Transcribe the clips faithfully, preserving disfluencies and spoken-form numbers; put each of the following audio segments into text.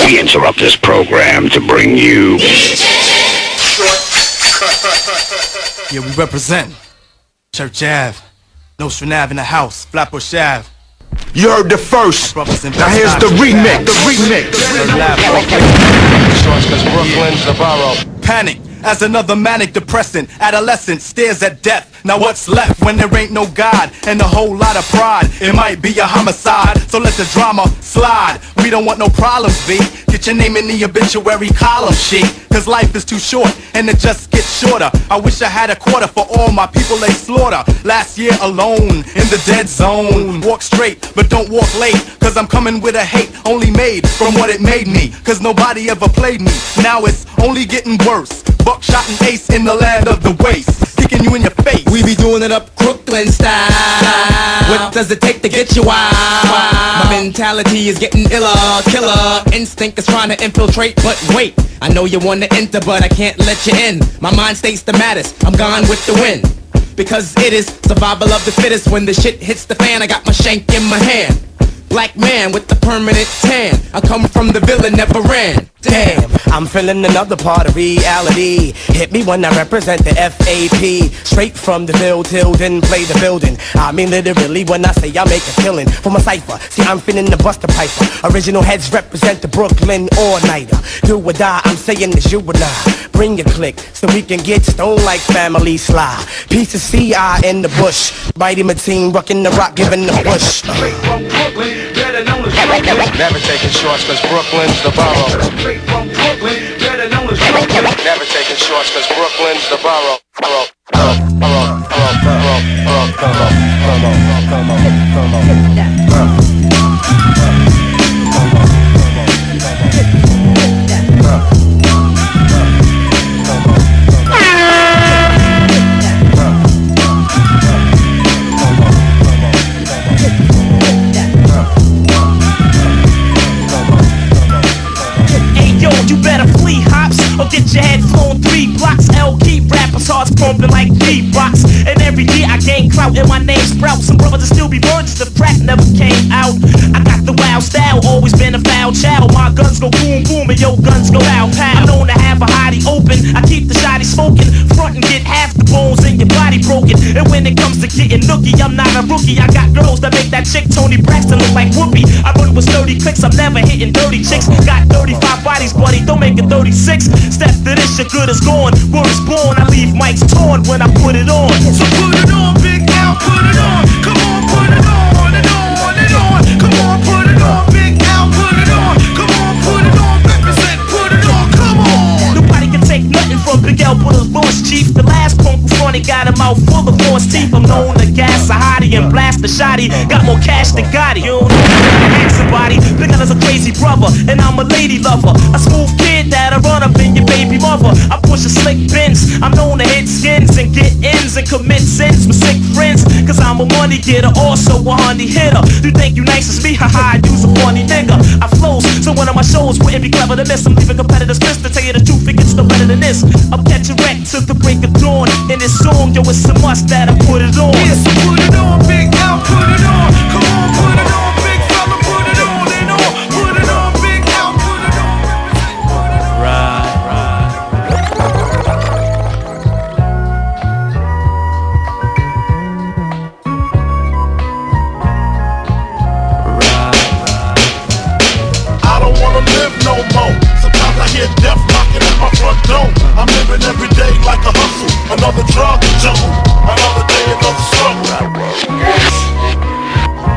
We interrupt this program to bring you... Yeah, we represent Church Ave, Nostrand Ave in the house, Flatbush Ave. You heard the first. Now here's the remix. The remix. Brooklyn's the borough. Panic as another manic depressant adolescent stares at death. Now what's left when there ain't no God and a whole lot of pride? It might be a homicide, so let the drama slide. We don't want no problems, B. Get your name in the obituary column, she. Cause life is too short and it just gets shorter. I wish I had a quarter for all my people they slaughter. Last year alone in the dead zone. Walk straight but don't walk late, cause I'm coming with a hate only made from what it made me. Cause nobody ever played me. Now it's only getting worse. Buckshot and ace in the land of the waste, kicking you in your face. We be doing it up Brooklyn style. What does it take to get you wild? My mentality is getting iller, killer instinct is trying to infiltrate. But wait, I know you want to enter, but I can't let you in. My mind states the maddest, I'm gone with the wind. Because it is survival of the fittest. When the shit hits the fan, I got my shank in my hand. Black man with the permanent tan, I come from the villa, never ran. Damn, I'm feeling another part of reality. Hit me when I represent the F A P. Straight from the Ville till then play the building. I mean literally when I say I make a killing from a cipher. See, I'm feeling the Buster Piper. Original heads represent the Brooklyn all-nighter. Do or die, I'm saying it's you and I. Bring your click so we can get stoned like Family Sly. Piece of C I in the bush. Mighty Mateen rocking the rock, giving the push. Straight from Brooklyn, better known as Brooklyn. Never taking shorts cause Brooklyn's the borough. Straight from Brooklyn, better known as Brooklyn. Never taking shorts cause Brooklyn's the borough. Borough, borough, borough, borough, borough, borough, come on, come on, come on, come on. Get your head flown three blocks. L keep rappers hearts pumping like beatbox. And every year I gain clout and my name sprouts. Some brothers will still be virgins, the crack never came out. I got the wild style, always been a foul child. My guns go boom boom and your guns go out pow. I'm known to have a hottie open, I keep the shotty smoking. Front and get half the bones in your body broken. And when it comes to getting nookie, I'm not a rookie. I got girls that make that chick Tony Braxton look like Whoopi. I run with thirty clicks, I'm never hitting dirty chicks. Got thirty-five bodies, buddy, don't make it thirty-six. Step to this, your good is gone. Word is born, I leave mics torn when I put it on. So put it on, Big Al, put it on. Come on, put it on and on and on. Come on, put it on, Big Al, put it on. Come on, put it on, represent, put it on, come on. Nobody can take nothing from Big Al, put his boss chief. The last punk who funny got him out full of false teeth. I'm known to gas a hottie and blast a shotty. Got more cash than Gotti. You don't know ask somebody. Big Al is a crazy brother, and I'm a lady lover. A smooth kid that'll run up in your baby mother. I push a slick Benz. I'm known to hit skins and get ends and commit sins with sick friends. Cause I'm a money getter, also a honey hitter. You think you nice as me? Haha, I use a funny nigga. I flows, so one of my shows wouldn't be clever to miss. I'm leaving competitors pissed. To tell you the truth, it gets no better than this. I'll catch a wreck till the break of dawn. In this song, yo, it's a must that I put it on. Yeah, so put it on, Big Al, put it on. Come on, put it on, big fella, put it on and on. Put it on, Big Al, put it on. Right. No more. Sometimes I hear death knocking at my front door. I'm living every day like a hustle. Another drug jungle. Another day, another struggle.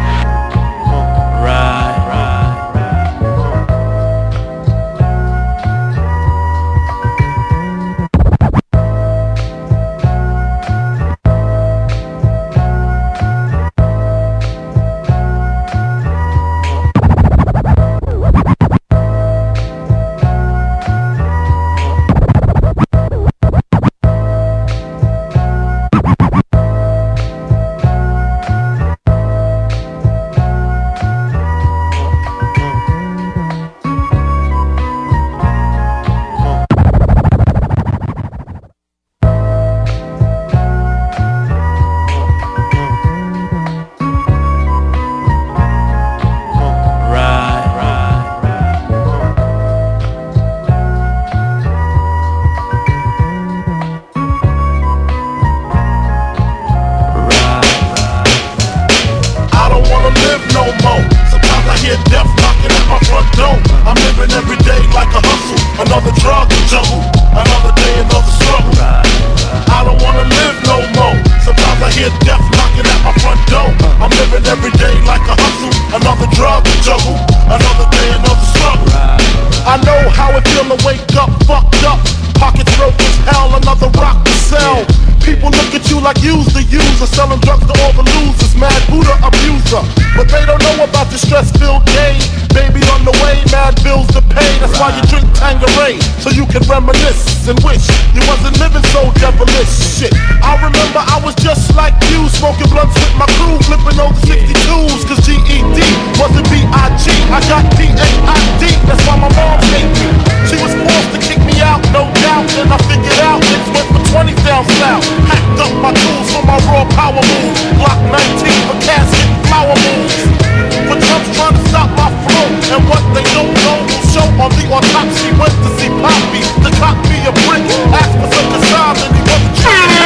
I know how it feel to wake up fucked up. Pockets broke as hell, another rock to sell. People look at you like you's the user, selling drugs to all the losers, mad Buddha abuser. But they don't know about the stress-filled game. Baby on the way, mad bills to pay. That's why you drink Tanqueray, so you can reminisce and wish you wasn't living so devilish. Shit, I remember I was just like you, smoking blunts with my crew, flipping over sixty-twos, cause G E D wasn't B I G. I got P A I D, that's why my mom hate me. She was forced to kick me out, no doubt, and I figured out niggas went for twenty down south. Hacked up my tools for my raw power moves. Block nineteen for casket flower moves. For Trump's trying to stop my flow, and what they don't know will show on the autopsy. Went to see Poppy to cop me a brick. Asked for some consigns and he wasn't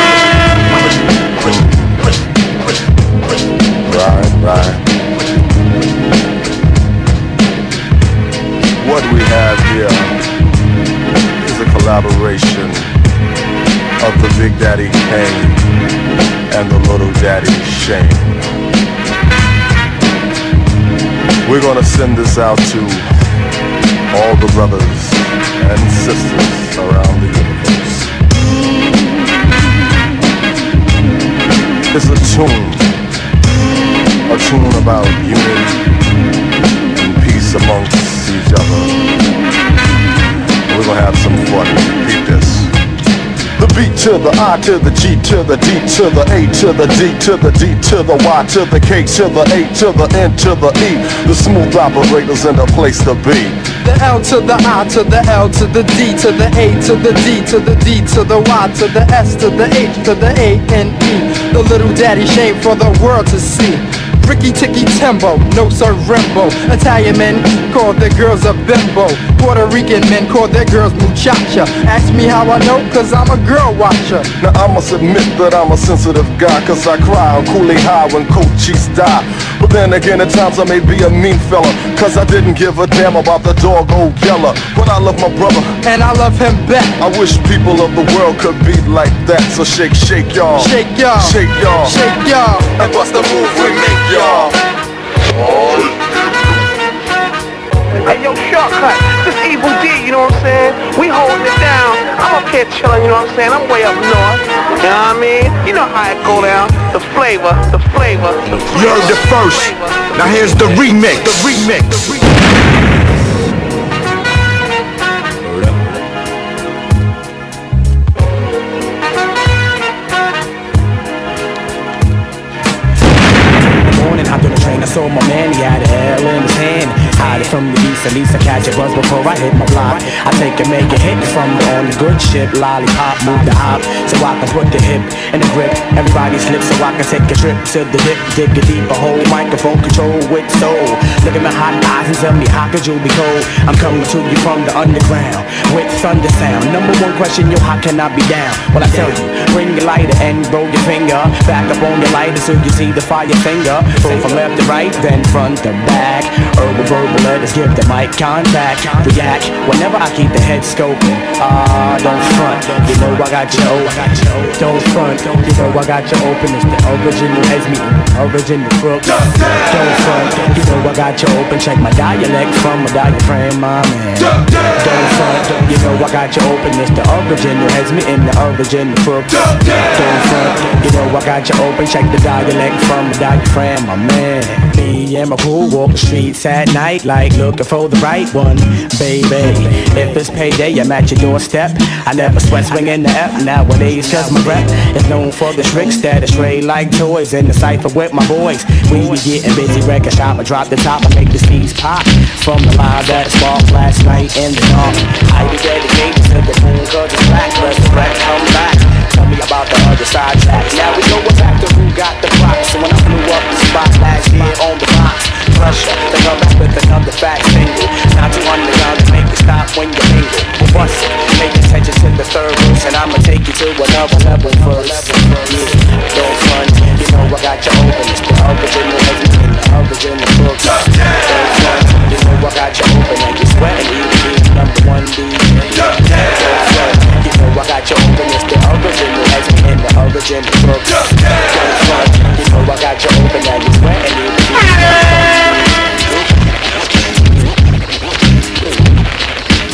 Right, right. What we have here is a collaboration of the Big Daddy Kane and the Little Daddy Shane. We're gonna send this out to all the brothers and sisters around the universe. It's a tune, a tune about unity and peace amongst each other. We're gonna have some fun. Repeat this. The B to the I to the G to the D to the A to the D to the D to the Y to the K to the A to the N to the E. The smooth operators in the place to be. The L to the I to the L to the D to the A to the D to the D to the Y to the S to the H to the A N E. The Little Daddy Shane for the world to see. Ricky Ticky Timbo, no sir Rimbo. Italian men call their girls a bimbo. Puerto Rican men call their girls muchacha. Ask me how I know, cause I'm a girl watcher. Now I must admit that I'm a sensitive guy, cause I cry on Kool-Aid High when Cochise die. But then again at times I may be a mean fella, cause I didn't give a damn about the dog old Geller. But I love my brother, and I love him back. I wish people of the world could be like that. So shake, shake y'all, shake y'all, shake y'all, shake y'all. And what's the move we make y'all? Hey yo, Shortcut, this Evil D, you know what I'm saying? We holding it down. I'm up here chilling, you know what I'm saying? I'm way up north. You know what I mean? You know how it go down. The flavor, the flavor, the flavor. You heard the first. Now here's the remix. The remix. The remix. I saw my man, he had a hell in his hand. Hide it from the east, at least I catch a buzz before I hit my block. I take and make a hit from the on the good ship. Lollipop, move the hop, so I can put the hip in the grip. Everybody slips so I can take a trip to the dip. Dig a deeper hole, microphone control with soul. Look at my hot eyes and tell me how could you be cold? I'm coming to you from the underground with thunder sound. Number one question, yo, how can I be down? Well, I tell you, bring your lighter and roll your finger back up on your lighter so you see the fire finger. Go from left to right, then front to back. Herbal verbal letters give the mic contact. React whenever I keep the head scoping. Ah, uh, don't front, you know I got you open. Don't front, you know I got you open. It's the original heads meeting, original crooks. Don't front, you know I got you open. Check my dialect from my diaphragm, my man. Don't front, you know I got you open. It's the original heads meeting, the original crooks. Don't front, you know I got you open. Check the dialect from my diaphragm, my man. Me and my crew walk the streets at night like looking for the right one, baby. If it's payday, I'm at your doorstep. I never sweat swinging the F nowadays, cause my rep is known for the tricks that are straight like toys. In the cypher with my boys, we be getting busy. Record shop, I drop the top, I make the speeds pop. From the line that sparked last night in the dark, I be dedicated to the moon cause it's black. Let's black come back. Tell me about the other side tracks. Now we know what's after who got the props. So when I blew up the spot last year on the box, pressure to come back with another fat single. Not too underground to make you stop when you mingle. We'll bust it, pay attention to the third verse, and I'ma take you to another level first. Yeah, don't front, you know I got you open. It's the original, everything, the original books. Don't front, you know I got you open, and you're sweating, you be number one D J. Don't front, you know I got you open. It's the original, everything, the original books. Don't front, you know I got you open, and you're sweating, you be number one D J.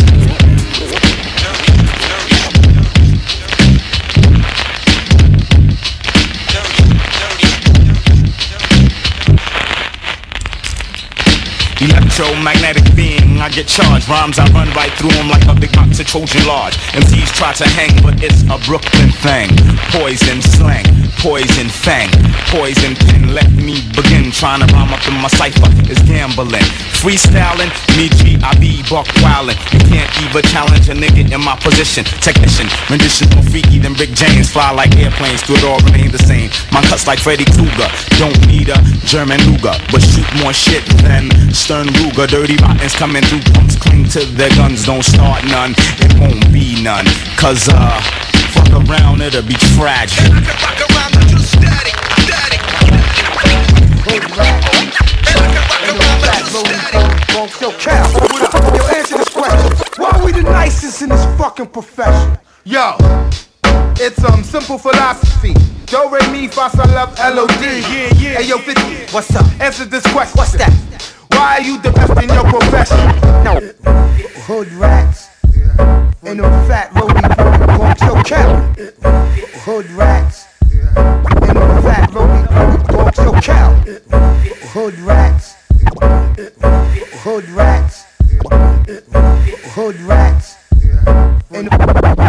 get charged. Rhymes I run right through them like a big box of Trojan large. M Cs try to hang, but it's a Brooklyn thing. Poison slang, poison fang, poison pen. Let me begin. Trying to rhyme up in my cipher is gambling. Freestyling, me G, I be buck wildin'. You can't even challenge a nigga in my position. Technician, rendition more freaky than Rick James. Fly like airplanes, through it all remain the same. My cuts like Freddy Krueger. Don't need a German Luger, but shoot more shit than Stern Ruger. Dirty rottens coming through pumps, cling to their guns. Don't start none, it won't be none. Cause uh, fuck around, it'll be fragile. And I can rock around with you static, static. And I can rock around with you static. Yo, Cal, yo, answer this question. Why are we the nicest in this fucking profession? Yo, it's um simple philosophy. Do, re, mi, fa, sol, la, L, O, D. Yeah, yeah. Hey, yo, fifty, what's up? Answer this question. What's that? Why are you the best in your profession? No. Hood rats. Ain't no fat roadie gon' kill Cal. Hood rats. Ain't no fat roadie gon' kill Cal. Hood rats. Hood rats. Hood rats. Ain't no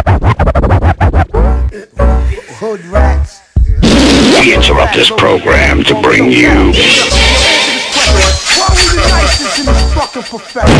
hood rats. We interrupt this program to bring you. Why are we the nicest in this fucking profession?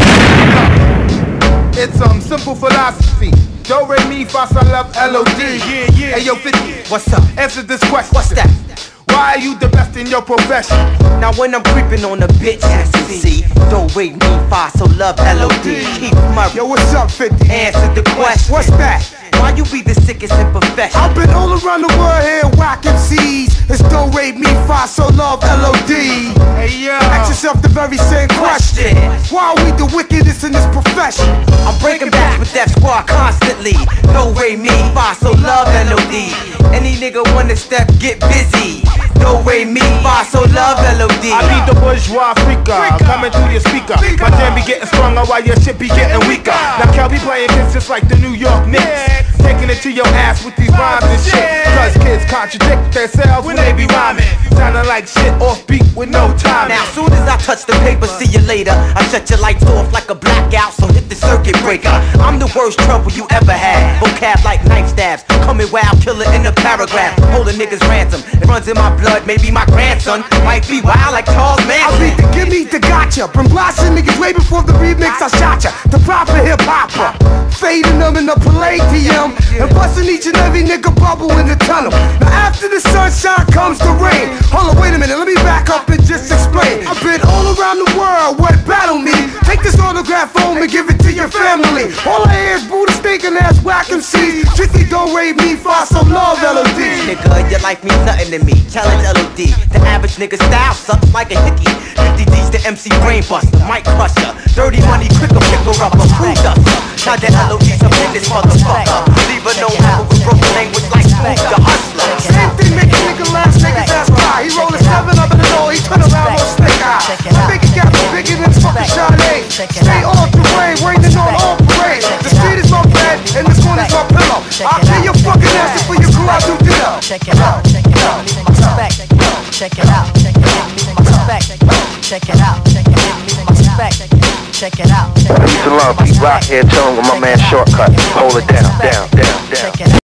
It's um simple philosophy. Do, re, mi, fa, sol, la, L, O, D. Yeah, yeah. Hey, yo, fifty, what's up? Answer this question. What's that? Why are you the best in your profession? Now when I'm creeping on a bitch, as you see, do, re, mi, fa, sol, la, L, O, D. Keep my yo, what's up, fifty? Answer the question. What's that? Why you be the sickest in profession? I've been all around the world here whacking C's. It's do, re, mi, fa, sol, la, L, O, D. Hey, yo. Ask yourself the very same question. Why are we the wickedest in this profession? I'm breaking back with that squad constantly. Do, re, mi, fa, sol, la, L, O, D. Any nigga wanna step, get busy. Do, re, mi, fa, sol, la, L, O, D. I be the bourgeois freaker, coming through your speaker. My jam be getting stronger while your shit be getting weaker. Now Cal be playing kids just like the New York Knicks, taking it to your ass with these rhymes and shit. Cause kids contradict themselves when they be rhyming, sounding like shit offbeat with no time. Now soon as I touch the paper, see you later. I shut your lights off like a blackout, so hit the circuit breaker. I'm the worst trouble you ever had. Vocab like knife stabs, coming wild, killer in a paragraph. Hold a nigga's ransom, it runs in my blood. Maybe my grandson might be wild like Charles Manson. I beat the gimme the gotcha, been blasting niggas way before the remix. I shot ya, the proper hip hopper, fading them in the Palladium, and busting each and every nigga bubble in the tunnel. Now after the sunshine comes the rain. Hold on, wait a minute, let me back up and just explain. I've been all around the world, what battle me? Take this autograph home and give it to your family. All I hear is Buddha stinking ass whack M Cs. Strictly do, re, mi, fa, sol, la, L, O, D. Nigga, your life means nothing to me. Challenge L O D. The average nigga style sucks like a hickey. fifty D's the M C brain buster, mic crusher, dirty money, quicker, picker up a food duster. Now the L O D's up in this motherfucker. Leave a no hope with broken language like Smooth the Hustler. Same thing make a nigga last niggas ass high. He roll a seven up in the door, he turn around on stick eye. My biggie got me bigger than fucking Sade. Stay off the rain, raining on all parade. The street is my bed, and this corner's my pillow. I'll kill your fucking ass before you go out through dinner. Check it out, check it out, leave my respect. Check it out, check it out, leave my respect. Check it out, check it out, leave my respect. Check it out. Peace and love, Pete Rock here, chilling with my man Shortcut. Hold it down, down, down, down.